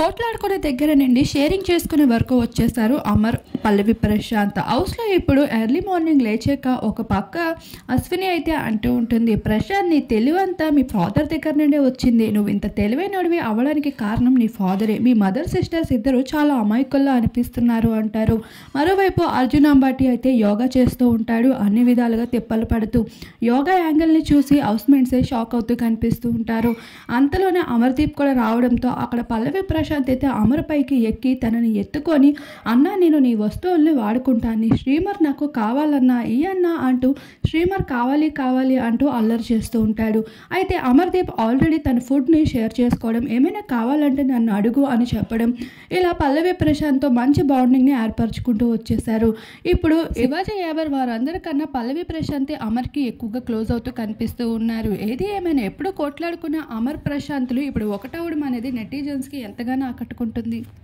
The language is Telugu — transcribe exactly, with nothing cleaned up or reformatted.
కోట్లాడుకునే దగ్గర నుండి షేరింగ్ చేసుకునే వరకు వచ్చేసారు అమర్, పల్లవి, ప్రశాంత్. హౌస్లో ఇప్పుడు ఎర్లీ మార్నింగ్ లేచాక ఒక పక్క అశ్విని అయితే అంటూ ఉంటుంది, ప్రశాంత్ నీ తెలివంతా మీ ఫాదర్ దగ్గర నుండే వచ్చింది. నువ్వు ఇంత తెలివైనడివి అవ్వడానికి కారణం నీ ఫాదరే. మీ మదర్ సిస్టర్స్ ఇద్దరు చాలా అమాయకుల్లా అనిపిస్తున్నారు అంటారు. మరోవైపు అర్జున్ అంబాటి అయితే యోగా చేస్తూ ఉంటాడు, అన్ని విధాలుగా తిప్పలు పడుతూ. యోగా యాంగిల్ని చూసి హౌస్ మేట్సే షాక్ అవుతూ కనిపిస్తూ ఉంటారు. అంతలోనే అమర్దీప్ కూడా రావడంతో అక్కడ పల్లవి, ప్రశాంత్ అయితే అమర్ పైకి ఎక్కి తనని ఎత్తుకొని, అన్నా నేను నీ వస్తువుల్ని వాడుకుంటాను, శ్రీమర్ నాకు కావాలన్నా ఈ అన్నా అంటూ శ్రీమర్ కావాలి కావాలి అంటూ అల్లరి చేస్తూ ఉంటాడు. అయితే అమర్దీప్ ఆల్రెడీ తన ఫుడ్ని షేర్ చేసుకోవడం, ఏమైనా కావాలంటే నన్ను అడుగు అని చెప్పడం, ఇలా పల్లవి ప్రశాంత్తో మంచి బాండింగ్ని ఏర్పరచుకుంటూ వచ్చేసారు. ఇప్పుడు శివాజీ యావర్ వారందరికన్నా పల్లవి ప్రశాంత్ అమర్కి ఎక్కువగా క్లోజ్ అవుతూ కనిపిస్తూ ఉన్నారు. ఏది ఏమైనా ఎప్పుడు కోట్లాడుకున్న అమర్ ప్రశాంత్లు ఇప్పుడు ఒకటవడం అనేది నెటిజన్స్కి ఎంతగానో ఆకట్టుకుంటుంది.